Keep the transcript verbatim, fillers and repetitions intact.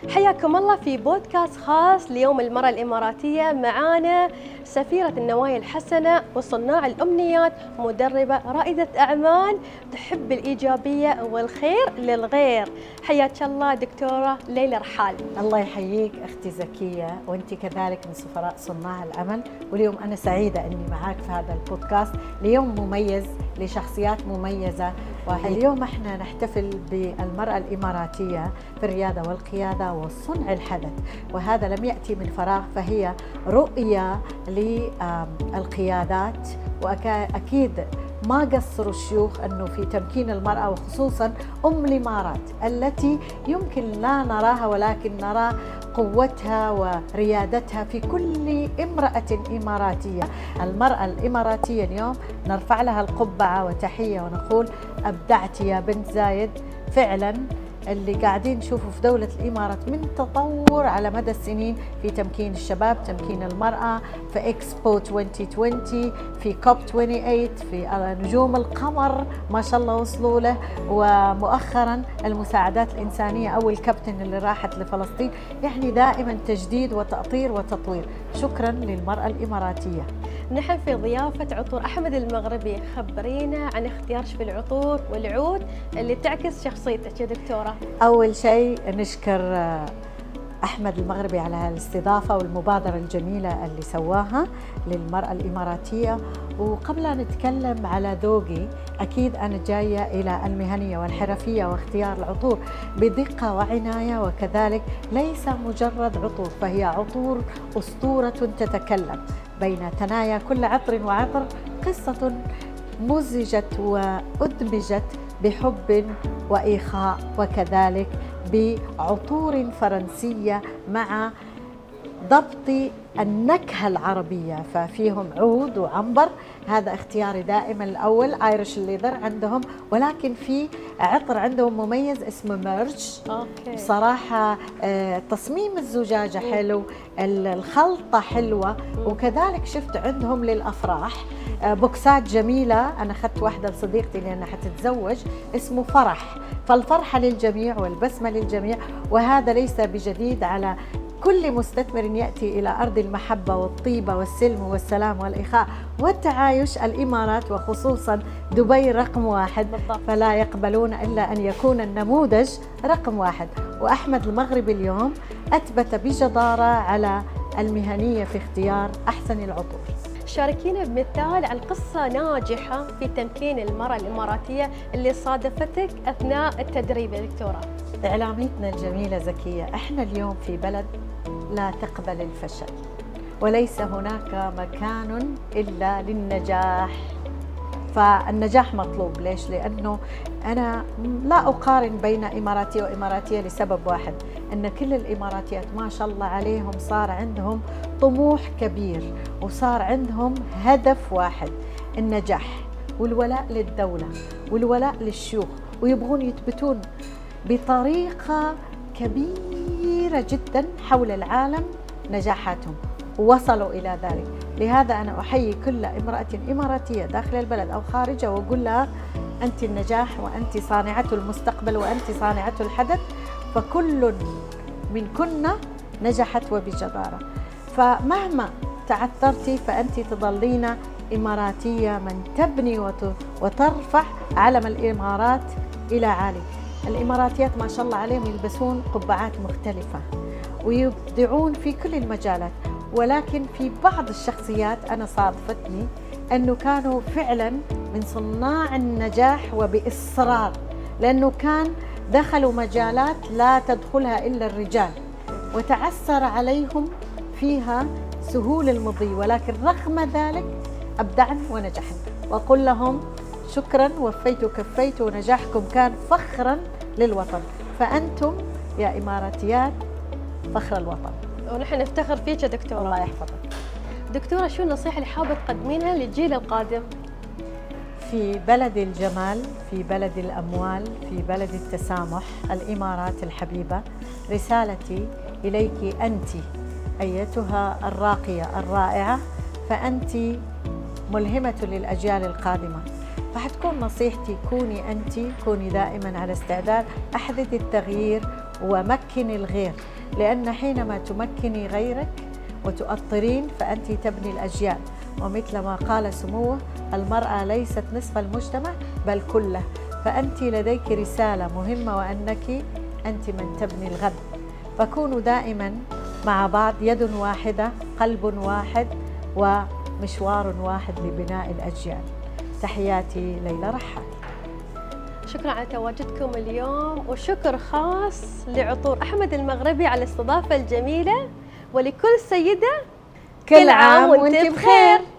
حياكم الله في بودكاست خاص ليوم المرأة الإماراتية. معانا سفيرة النوايا الحسنة وصناع الأمنيات، مدربة رائدة أعمال تحب الإيجابية والخير للغير. حياك الله دكتورة ليلى رحال. الله يحييك أختي زكية، وأنت كذلك من سفراء صناع الأمل. واليوم أنا سعيدة أني معاك في هذا البودكاست ليوم مميز لشخصيات مميزة. واليوم احنا نحتفل بالمرأة الإماراتية في الريادة والقيادة وصنع الحدث، وهذا لم يأتي من فراغ، فهي رؤية للقيادات. وأكيد ما قصروا الشيوخ أنه في تمكين المرأة، وخصوصا أم الإمارات التي يمكن لا نراها ولكن نرى قوتها وريادتها في كل امرأة إماراتية. المرأة الإماراتية اليوم نرفع لها القبعة وتحية ونقول أبدعت يا بنت زايد. فعلا اللي قاعدين نشوفه في دولة الإمارات من تطور على مدى السنين في تمكين الشباب، تمكين المرأة، في إكسبو ألفين وعشرين، في كوب ثمانية وعشرين، في نجوم القمر ما شاء الله وصلوا له، ومؤخرا المساعدات الإنسانية أو الكابتن اللي راحت لفلسطين. يعني دائما تجديد وتأطير وتطوير. شكرا للمرأة الإماراتية. نحن في ضيافة عطور أحمد المغربي، خبرينا عن اختيارش في العطور والعود اللي تعكس شخصيتك يا دكتورة. أول شيء نشكر أحمد المغربي على الاستضافة والمبادرة الجميلة اللي سواها للمرأة الإماراتية. وقبل أن نتكلم على ذوقي، أكيد أنا جاية إلى المهنية والحرفية واختيار العطور بدقة وعناية، وكذلك ليس مجرد عطور، فهي عطور أسطورة تتكلم بين ثنايا كل عطر وعطر قصة مزجت وأدمجت بحب وإخاء، وكذلك بعطور فرنسية مع ضبط النكهة العربية، ففيهم عود وعنبر. هذا اختياري دائما الأول. ايرش الليذر عندهم، ولكن في عطر عندهم مميز اسمه ميرج. أوكي. صراحة تصميم الزجاجة حلو، الخلطة حلوة، وكذلك شفت عندهم للأفراح بوكسات جميلة. أنا أخذت واحدة لصديقتي لأنها حتتزوج، اسمه فرح، فالفرحة للجميع والبسمة للجميع. وهذا ليس بجديد على كل مستثمر يأتي إلى أرض المحبة والطيبة والسلم والسلام والإخاء والتعايش. الإمارات وخصوصا دبي رقم واحد، فلا يقبلون إلا أن يكون النموذج رقم واحد. وأحمد المغربي اليوم أثبت بجدارة على المهنية في اختيار أحسن العطور. شاركينا بمثال عن قصة ناجحة في تمكين المرأة الإماراتية اللي صادفتك أثناء التدريب يا دكتورة. إعلاميتنا الجميلة زكية، إحنا اليوم في بلد لا تقبل الفشل، وليس هناك مكان إلا للنجاح. فالنجاح مطلوب. ليش؟ لأنه أنا لا أقارن بين إماراتية وإماراتية لسبب واحد، أن كل الإماراتيات ما شاء الله عليهم صار عندهم طموح كبير، وصار عندهم هدف واحد، النجاح والولاء للدولة والولاء للشيوخ، ويبغون يثبتون بطريقة كبيرة جدا حول العالم نجاحاتهم، ووصلوا إلى ذلك. لهذا أنا أحيي كل امرأة إماراتية داخل البلد أو خارجه، وأقول لها أنت النجاح، وأنت صانعة المستقبل، وأنت صانعة الحدث، فكل من كنا نجحت وبجدارة. فمهما تعثرتي فأنت تظلين إماراتية من تبني وترفع علم الإمارات إلى عالي. الإماراتيات ما شاء الله عليهم يلبسون قبعات مختلفة ويبدعون في كل المجالات، ولكن في بعض الشخصيات أنا صادفتني أنه كانوا فعلا من صناع النجاح وبإصرار، لأنه كان دخلوا مجالات لا تدخلها إلا الرجال، وتعثر عليهم فيها سهول المضي، ولكن رغم ذلك أبدعن ونجحن. وأقول لهم شكرا، وفيتوا كفيتوا، ونجاحكم كان فخرا للوطن. فأنتم يا إماراتيات فخر الوطن، ونحن نفتخر فيك يا دكتورة. الله يحفظك. دكتورة، شو النصيحة اللي حابة تقدمينها للجيل القادم؟ في بلد الجمال، في بلد الأموال، في بلد التسامح، الإمارات الحبيبة، رسالتي إليك أنت أيتها الراقية الرائعة، فأنت ملهمة للأجيال القادمة. فحتكون نصيحتي كوني أنت، كوني دائما على استعداد، أحدثي التغيير ومكني الغير، لأن حينما تمكني غيرك وتؤطرين فأنت تبني الأجيال. ومثل ما قال سموه: المرأة ليست نصف المجتمع بل كله. فأنت لديك رسالة مهمة، وأنك أنت من تبني الغد. فكونوا دائما مع بعض، يد واحدة، قلب واحد، ومشوار واحد لبناء الأجيال. تحياتي ليلى رحال. شكرا على تواجدكم اليوم، وشكر خاص لعطور أحمد المغربي على الاستضافة الجميلة، ولكل سيدة كل عام وانت بخير.